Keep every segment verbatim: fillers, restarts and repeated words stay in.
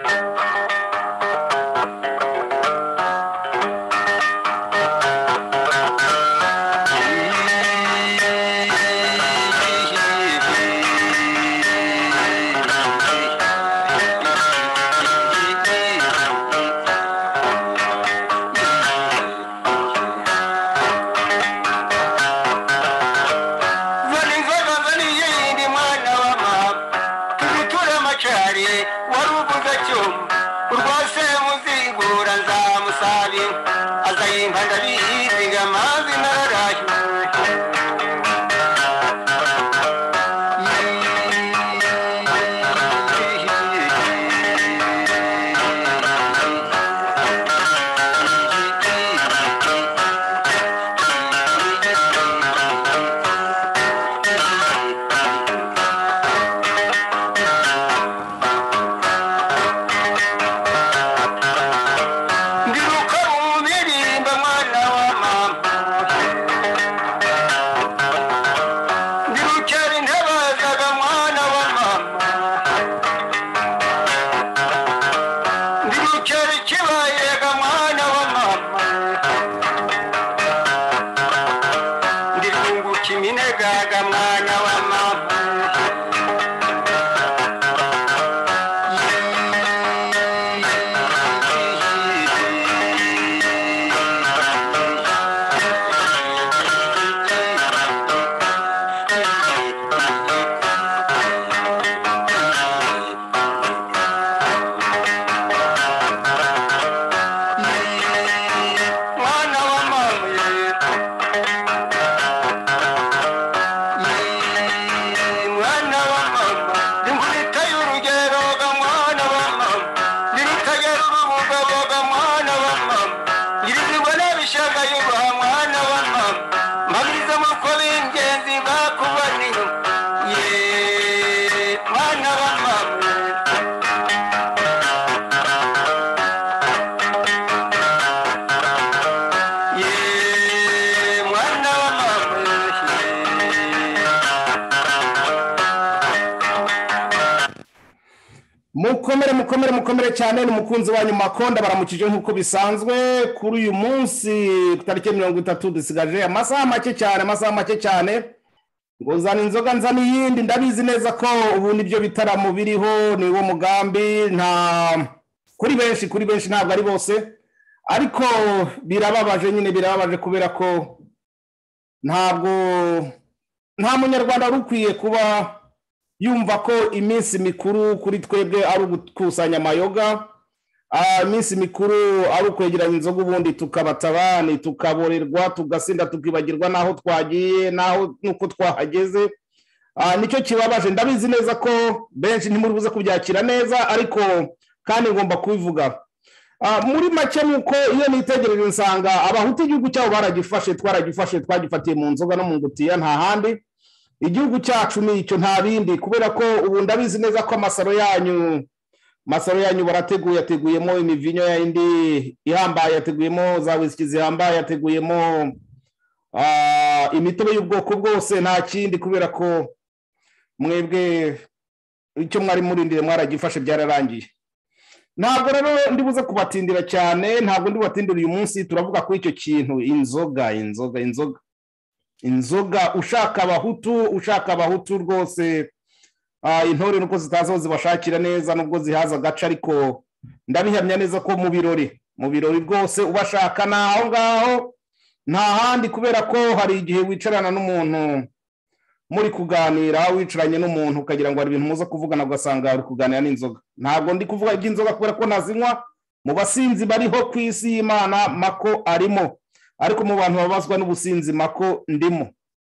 mukomere mukomere mukomere cyane n'umukunzi wanyu Makonda baramukije nkuko bisanzwe kuri uyu munsi tariki mirongo itatu dusigaje amasaha make cyane amasaha make cyane ngo zana inzoga nzana yindi ndabizi neza ko ubu nibyo bitaramo biriho ni wo mugambi nta kuri benshi kuri benshi ntabwo ari bose ariko birababaje nyine birababaje kubera ko ntabwo nta munyarwanda rukwiye kuba yumva ko iminsi mikuru kuri twebwe ari ugukusanya amayoga iminsi mikuru ari ukwegeranya inzoga ubundi tukabatabani tukaborerwa tugasinda tukibagirwa naho twagiye naho nuko twahageze nicyo kibabaje ndabizi neza ko benshi ntimuri buze kubyakira neza ariko kandi ngomba kubivuga muri make nuko iyo nitegereje nsanga abahutu igihugu cyabo baragifashe twaragifashe twagifatiye mu nzoga no mu ngutiya nta handi igihugu cyacu nicyo nta bindi kubera ko ubu ndabizi neza ko amasaro yanyu masaro yanyu barateguye yateguyemo imivinyo ya indi ihambaye yateguyemo za whisky zihambaye yateguyemo imitobe y'ubwoko bwose nta kindi kubera ko mwebwe icyo mwari murindire mwaragifashe byararangiye ntabwo rero ndibuze kubatindira cyane ntabwo ndibatindira uyu munsi turavuga ko icyo kintu inzoga inzoga inzoga inzoga ushaka abahutu ushaka abahutu rwose intore nuko zitazo zibashakira neza nubwo zihaza gaca ariko ndabihamya neza ko mu birori mu birori rwose ubashaka naho ngaho nta handi kubera ko hari igihe wicarana n'umuntu muri kuganira wicaranye n'umuntu ukagira ngo hari ibintu muza kuvugana ugasanga uri kuganira n'inzoga ntabwo ndi kuvuga iby'inzoga kubera ko nazinywa mu basinzi bariho ku isi y'Imana Mako arimo ariko mu bantu babazwa n'ubusinzi Mako ndimo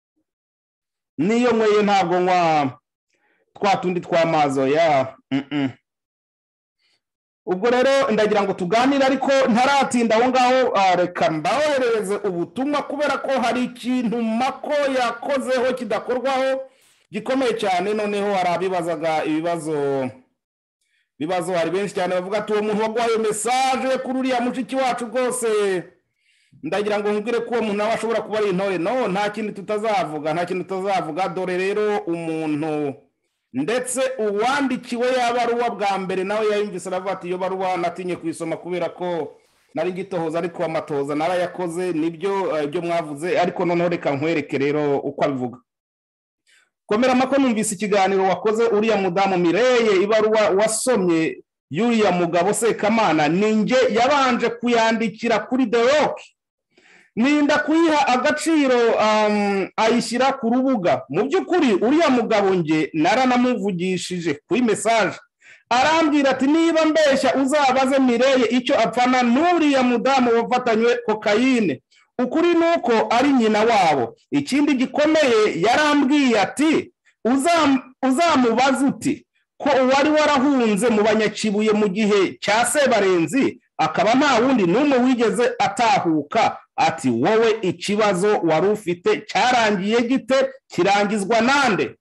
niyo nyweye ntabwo nywa twatundi twamazo ya ubwo rero ndagira ngo tuganire ariko ntaratinda aho ngaho reka mbahereze ubutumwa kubera ko hari ikintu Mako yakozeho kidakorwaho gikomeye cyane noneho harabibazaga ibibazo bibazo hari benshi cyane bavuga ati uwo muntu wagwaye message kuri uriya mushiki wacu rwose ndagira ngo nkubwire ko uwo muntu nawe ashobora kuba ari intore no nta kintu tutazavuga nta kintu tutazavuga dore rero umuntu ndetse uwandikiwe ya baruwa bwa mbere nawe yayumvise aravuga ati iyo baruwa natinye kuyisoma kubera ko nari ngitohoza ariko amatoza narayakoze nibyo ibyo mwavuze ariko noneho reka nkwereke rero uko abivuga. Komera mako numvise ikiganiro wakoze uriya mudamu Mireille ibaruwa wasomye y'uriya mugabo Sekamana ninge yabanje kuyandikira kuri The Rock ninda kuyiha agaciro um, ayishyira ku rubuga. Mu by'ukuri uriya mugabo nge naranamuvugishije kuri message arambwira ati niba mbeshya uzabaze Mireille icyo apfana n'uriya mudamu wafatanywe kokayine, ukuri nuko ari nyina wabo. Ikindi gikomeye yarambwiye ati uzam uzamubaza uti ko wari warahunze mu banyakibuye mu gihe cya Sebarenzi akaba nta wundi numwe wigeze atahuka, ati wowe ikibazo wari ufite cyarangiye gite, kirangizwa nande?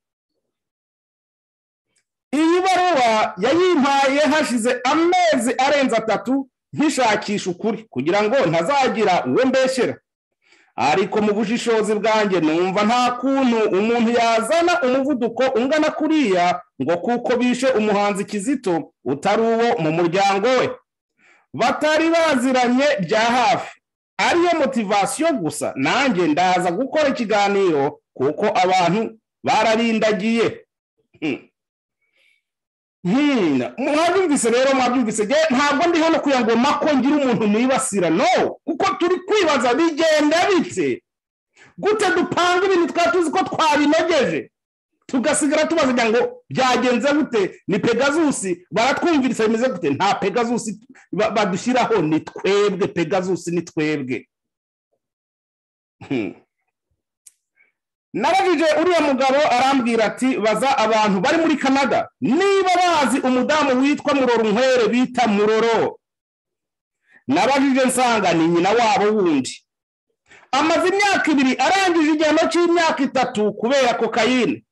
Iyi baruwa yayimpaye hashize amezi arenze atatu nkishakisha ukuri kugira ngo ntazagira uwo mbeshyera, ariko mu bushishozi bwanjye numva nta kuntu umuntu yazana umuvuduko ungana kuriya ngo kuko bishe umuhanzi Kizito utari uwo mu muryango we, batari baziranye bya hafi, ariyo motivation gusa. Nanjye ndaza gukora ikiganiro kuko abantu bararindagiye. hmm. Hmm, mwabyumvise rero mwabyumvise je ntabwo ndi hano kuya ngo mako ngira umuntu nibasira, no, kuko turi kwibaza bigenda bitse gute dupanga ibintu twatuzi ko twabinogeje tugasigara tubaza ngo byagenze gute, ni Pegasus baratwumvirisa bimeze gute? Nta Pegasus badushyiraho, ni twebwe Pegasus, ni twebwe. hmm. Narabije uriya mugabo arambwira ati baza abantu bari muri Canada niba bazi umudamu witwa Muroro Nkwere bita Muroro. Nabajije nsanga ni nyina wabo wundi, amaze imyaka ibiri arangije igihano cy'imyaka itatu kubera kokayine.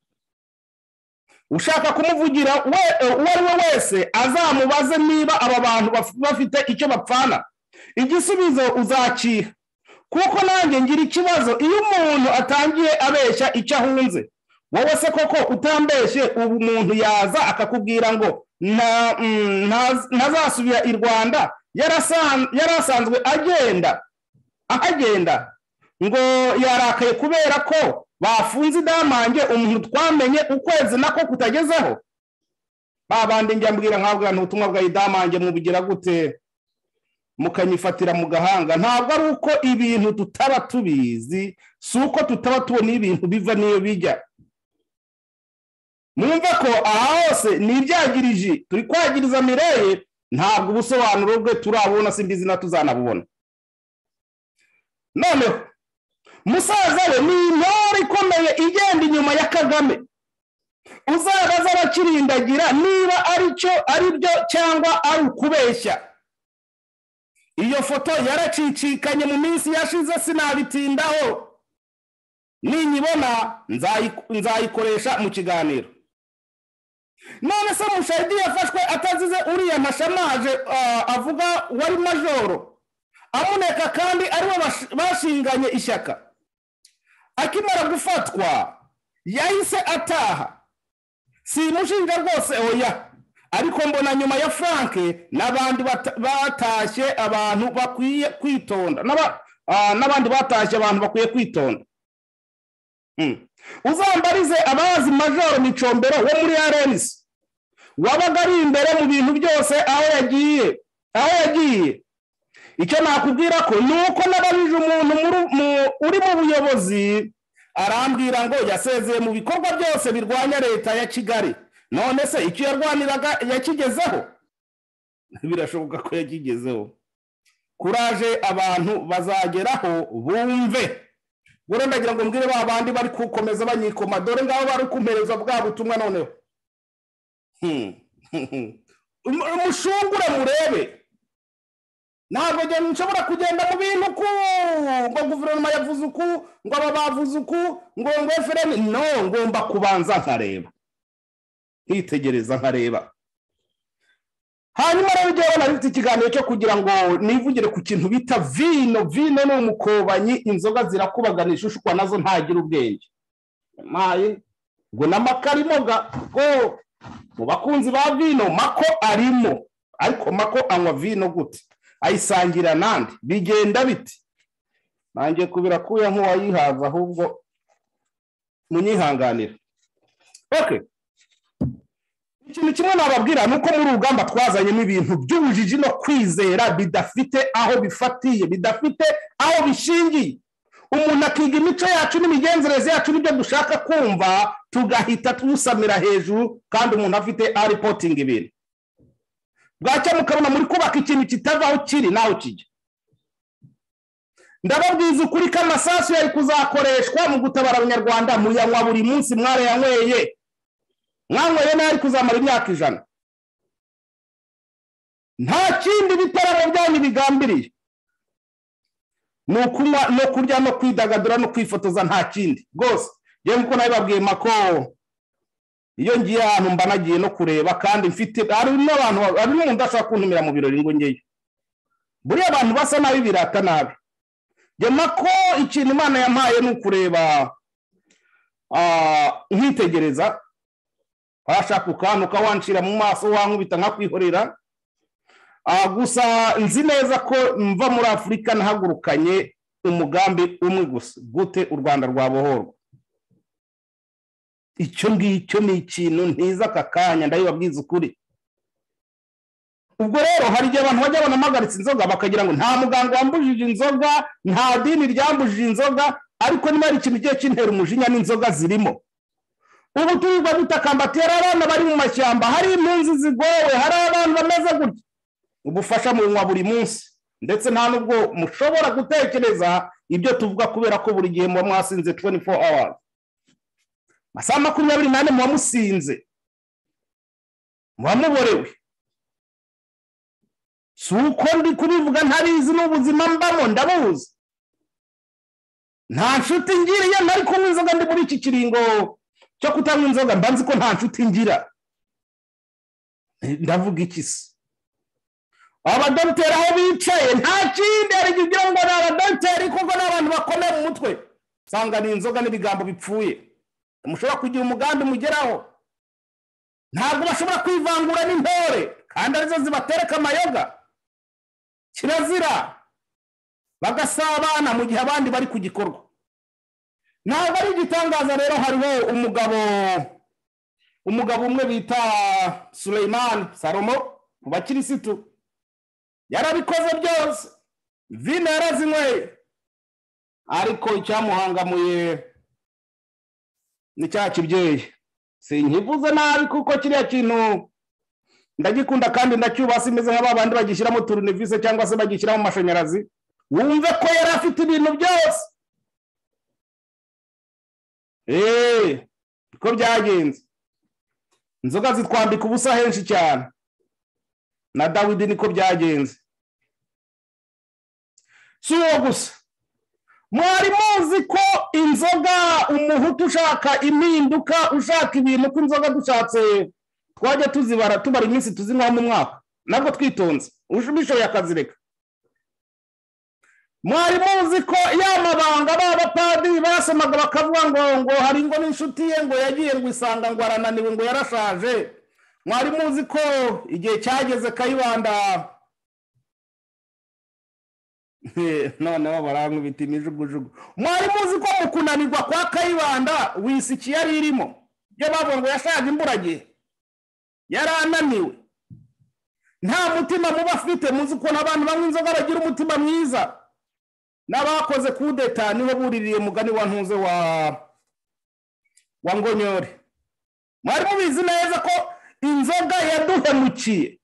Ushaka kumuvugira we uwo wese azamubaze niba aba bantu bafite icyo bapfana, igisubizo uzakiha. Kuko nanjye ngira ikibazo iyo umuntu atangiye abeshya icyo ahunze. Wowe se koko utambeshye ubu umuntu yaza akakubwira ngo ntazasubira i Rwanda, yarasanzwe agenda akagenda ngo yarakaye kubera ko bafunze idamange umuntu twamenye ukwezi nako kutagezeho. Babandi njya mbwira nkabwira ntutumwa bwa idamange mubigira gute mukanyifatira mu gahanga? Ntabwo ari uko ibintu tutaba tubizi, si uko tutaba tubona ibintu biva niyo bijya. Mwumva ko aha hose ni ibyagirije turi kwagiriza Mireille, ntabwo ubusobanuro bwe turabona, simbizi na tuzanabubona. Noneho Musaza we ni intore ikomeye igenda inyuma ya Kagame, uzabaza abakirindagira niba ari cyo ari byo cyangwa ari ukubeshya. Iyo foto yaracicikanye mu minsi yashize sinabitindaho, ninyibona nzayikoresha mu kiganiro. None se Mushayidi yafashwe atazize uriya mashamaje avuga wari majoro amuneka kandi aribo bashinganye ishyaka. Akimara gufatwa yahise ataha, simushinja rwose oya, ariko mbona nyuma ya Frank n'abandi batashye abantu bakwiye kwitonda, n'abandi batashye abantu bakwiye kwitonda. Uzambarize abazi majoro Micombero wo muri R N C wabaga ari imbere mu bintu byose aho yagiye aho yagiye. Icyo nakubwira ko nuko nababije umuntu uri mu buyobozi arambwira ngo yasezeye mu bikorwa byose birwanya leta ya Kigali. None se icyo yarwaniraga yakigezeho? Birashoboka ko yakigezeho. Kuraje abantu bazageraho bumve. Bora ndagira ngo mbwire ba bandi bari kukomeza banyikoma, dore ngaho bari kumpereza bwa butumwa noneho. Hmm. Umushungura murebe. Ntabwo njye nshobora kugenda mu bintu ku ngo guverinoma yavuze uku, ngo aba bavuze uku, ngo ngo referendum, no, ngomba kubanza nkareba. Hitegereza nkareba. Hanyuma rero igihe nabifite ikiganiro cyo kugira ngo nivugire ku kintu bita vino. Vino ni umukobanyi, inzoga zirakubaganisha ushukwa nazo ntagira ubwenge. Maye ubwo n'amakarimo go mu bakunzi ba vino mako arimo ariko mako anywa vino gute ayisangira nandi bigenda biti nanjye kubira kuya nk'uwayihaza ahubwo munyihanganira. Okay, ikintu kimwe nababwira nuko muri rugamba twazanyemo ibintu by'ubujiji no kwizera bidafite aho bifatiye bidafite aho bishingiye. Umuntu akiga imico yacu n'imigenzereze yacu n'ibyo dushaka kumva tugahita tusamira hejuru kandi umuntu afite a reporting ibintu bwacya mukabona muri kubaka ikintu kitavaho kiri naho kijya. Ndababwiza ukuri ko amasasu yari kuzakoreshwa mu gutabara abanyarwanda muyanywa buri munsi mware yanyweye mwanyweye nari kuzamara imyaka ijana nta kindi bitaramo byanyu bigambiriye no kunywa no kurya no kwidagadura no kwifotoza nta kindi rwose. Yewe nkuko nabibabwiye mako iyo ngiye ahantu mba nagiye no kureba kandi mfite ari n'abantu ari n'umuntu ashaka kuntumira mu birori ngo ngeyo buriya abantu basa nabi birata nabi. Je mako ikintu Imana yampaye no kureba ah nkitegereza ashaka ukantu kawanshira mu maso wankubita nka kwihorera. Ah gusa nzi neza ko mva muri Afrika nahagurukanye umugambi umwe gusa gute u Rwanda rwabohorwa. Icyo ngicyo ni ikintu ntiza kakanya ndabibabwiza ukuri. Ubwo rero hari igihe abantu bajya banamagaritse inzoga bakagira ngo nta muganga wambujije inzoga nta dini ryambujije inzoga ariko niba ari ikintu giye kintera umujinya n'inzoga zirimo. Ubu tuba dutakambatera abana bari mu mashyamba hari impunzi zigowe hari abantu bameze gutya ubufasha mu nywa buri munsi ndetse nta nubwo mushobora gutekereza ibyo tuvuga kubera ko buri gihe mu mwasinze twenty-four hours masaha makumyabiri n'ane mu musinze mwamuborewe. Suko ndi kubivuga ntarizi n'ubuzima mbamo ndabuzi nta nshuti ngiriye nari kunywa inzoga ndi muri iki kiringo cyo kutanywa inzoga mbanzi ko nta nshuti ngira. Ndavuga iki se abadokiteri aho bicaye nta kindi ari kugira ngo n'abadokiteri kuko n'abantu bakomeye mu mutwe sanga ni inzoga n'ibigambo bipfuye mushobora kugira umugambi mugeraho ntabwo bashobora kwivangura n'intore kandi arizo zibatereka amayoga kirazira bagasabana mu gihe abandi bari ku gikorwa. Ntabwo ari igitangaza rero hariho umugabo umugabo umwe bita Suleiman Salomo mu bakirisitu yarabikoze byose vino yarazinyweye ariko icyamuhangamuye ni cya kibyeyi. Sinkivuze nabi kuko kiriya kintu ndagikunda kandi ndacyuba simeze nk'abandi bagishyiramo turunevise cyangwa se bagishyiramo amashanyarazi wumve ko yari afite ibintu byose. Eh ko byagenze inzoga zitwambika ubusa henshi cyane na Dawidi niko byagenze. Siyo gusa mwari muzi ko inzoga umuhutu ushaka impinduka ushaka ibintu ko inzoga dushatse twajya tuzibara tubara iminsi tuzinywa mu mwaka nabwo twitonze ubishoboye akazireka. Mwari muzi ko yamabanga b'abapadiri basomaga bakavuga ngo ngo hari ngo n'inshuti ye ngo yagiye ngo isanga ngo arananiwe ngo yarashaje. Mwari muzi ko igihe cyageze Kayibanda none barangu biti mijugujugu. Mwari muzi ko mu kunanirwa kwa Kayibanda wisiki yari irimo byo bavuga ngo yashaje imburagihe yarananiwe nta mutima muba afite. Muzi ko n'abantu banywa inzoga bagira umutima mwiza n'abakoze kudeta niho buririye mugani wa ntuze wa wa Ngonyore. Mwari mubizi neza ko inzoga yaduhemukiye.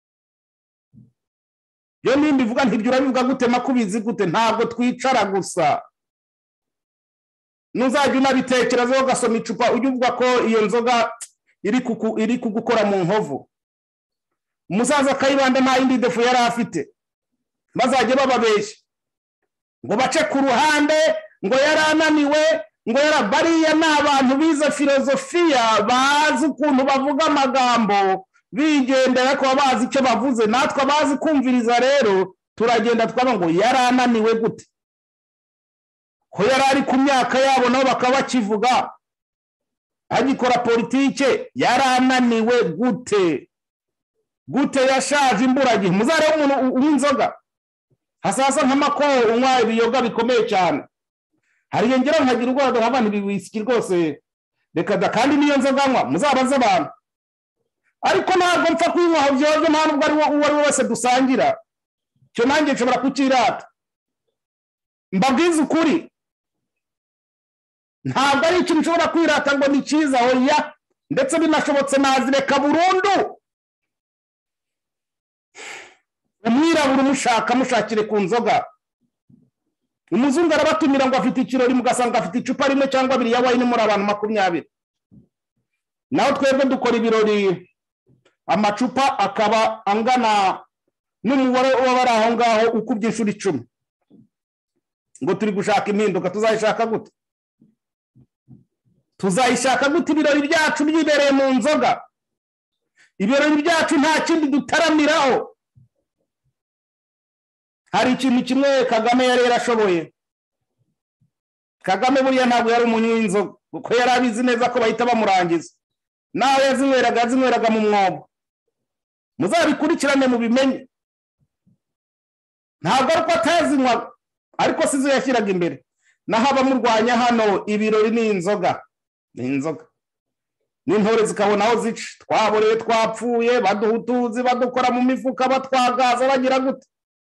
Yo nimba ivuga ntibyo urabivuga gute makubizi gute ntabwo twicara gusa nuzajya unabitekerezaho ugasoma icupa ujye uvuga ko iyo nzoga iri kuku iri kugukora mu nkovu. Musaza Kayibanda nta yindi defu yari afite bazajye bababeshya ngo bace ku ruhande ngo yarananiwe ngo yarabariya n'abantu bize filozofiya bazi ukuntu bavuga amagambo bigendera ko bazi icyo bavuze natwe bazi kumviriza. Rero turagenda twaba ngo yarananiwe gute ko yarari ku myaka yabo nabo bakaba bakivuga agikora politike yarananiwe gute gute yashaje imburagihe muzare umuntu uw'inzoga hasasa nk'amako unywa ibiyoga bikomeye cyane hari yengera nkagira urwego nk'abantu biwisiki rwose reka da kandi niyo nzoga nywa muzabaze abantu ariko ntabwo mpfa kuyinywa byoje nta nubwo ari uwo ari wese dusangira cyo nanjye nshobora kukirata mbabwiza ukuri ntabwo ari ikintu nshobora kwirata ngo ni cyiza oya ndetse binashobotse nazireka burundu umwirabura umushaka mushakire ku nzoga umuzungu arabatumira ngo afite ikirori mugasanga afite icupa rimwe cyangwa abiri ya wine muri abantu makumyabiri naho twebwe dukora ibirori amacupa akaba angana n'umubare w'abari aho ngaho ukubye inshuro icumi ngo turi gushaka impinduka tuzayishaka gute tuzayishaka gute ibirori byacu byibereye mu nzoga ibirori byacu nta kindi dutaramiraho hari ikintu kimwe Kagame yari yarashoboye Kagame buriya ntabwo yari umunywi w'inzoga kuko yari abizi neza ko bahita bamurangiza nawe yazinyweraga azinyweraga mu mwobo muzabikurikirane mu bimenye ntabwo ari ko atazinywaga ariko sizo yashyiraga imbere naho abamurwanya hano ibirori ni inzoga ni inzoga n'intore zikabona aho zica twaborewe twapfuye baduhutuzi badukora mu mifuka batwagaza bagira gute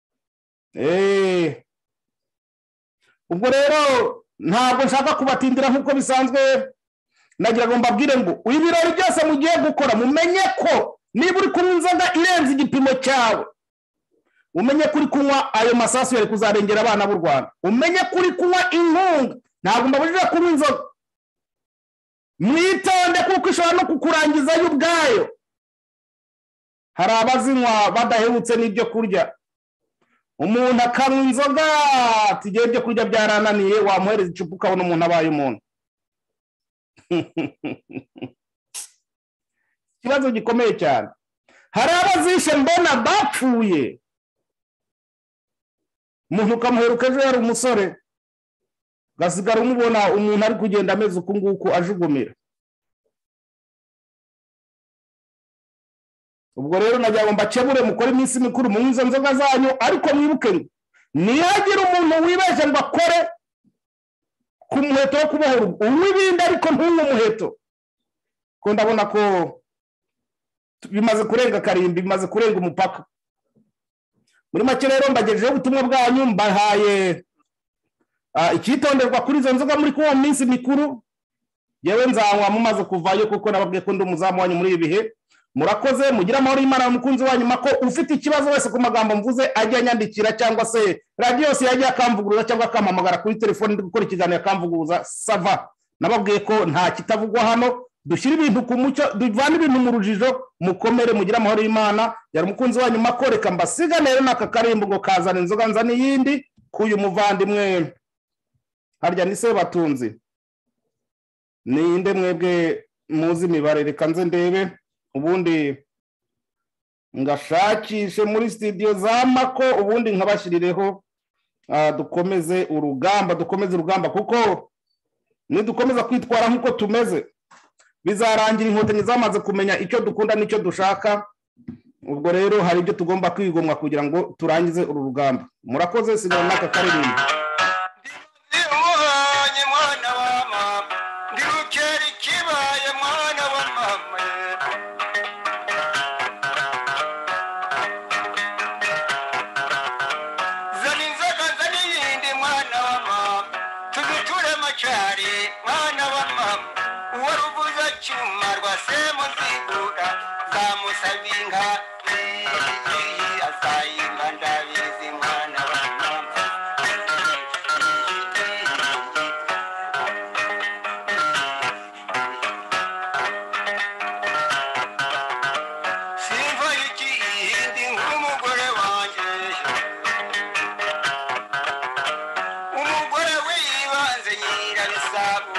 eh ubwo rero ntabwo nshaka kubatindira nkuko bisanzwe nagira ngo mbabwire ngo ibirori byose mugiye gukora mumenye ko niba uri kunywa inzoga irenze igipimo cyawe umenye kuri kunywa ayo masasu yari kuzarengera abana b'u Rwanda umenye kuri kunywa inkunga ntabwo mbabujije kunywa inzoga mwitonde kuko ishobora no kukurangiza yo ubwayo hari abazinywa badahebutse n'ibyo kurya umuntu akanywa inzoga tigiye byo kurya byarananiye wamuhereza icupa ukabona umuntu abaye umuntu ikibazo gikomeye cyane hari abazishe mbona bapfuye umuntu ukamuheruka ejo yari umusore gasigara umubona umuntu ari kugenda ameze uku nguku ajugumira ubwo rero najya ngo mbakebure mukore iminsi mikuru mu nzo nzoga zanyu ariko mwibuke nihagira umuntu wibeshe ngo akore ku muheto wo kubohora uw'ibindi ariko ntunywe umuheto ko ndabona ko bimaze kurenga karimbi bimaze kurenga umupaka muri make rero mbagejejeho ubutumwa bwanyu mbahaye icyitonderwa kuri izo nzoga muri kuwa minsi mikuru yewe nzanywa mumaze kuvayo kuko nababwiye ko ndi umuzamu wanyu muri ibi bihe murakoze mugira amahoro y'Imana mukunzi wanyu mako ufite ikibazo wese ku magambo mvuze ajya nyandikira cyangwa se radio yose yajya akamvuguruza cyangwa akampamagara kuri telefone ndi gukora ikiganiro akamvuguruza sava nababwiye ko nta kitavugwa hano dushyira ibintu ku mucyo duvana ibintu mu rujijo mukomere mugira amahoro y'Imana yari umukunzi wanyu mako reka mbasigane rero naka karimbo ngo kazana inzoga nzana yindi kuyu muvandimwe harya ni se batunzi ninde mwebwe muzi imibare reka nze ndebe ubundi ngashakishe muri studio za mako ubundi nkabashirireho dukomeze urugamba dukomeze urugamba kuko ni dukomeza kwitwara nkuko tumeze bizarangira inkotanyi zamaze kumenya icyo dukunda n'icyo dushaka ubwo rero hari ibyo tugomba kwigomwa kugira ngo turangize uru rugamba murakoze sigara naka karirimbo umugore wibanze nyirabisabo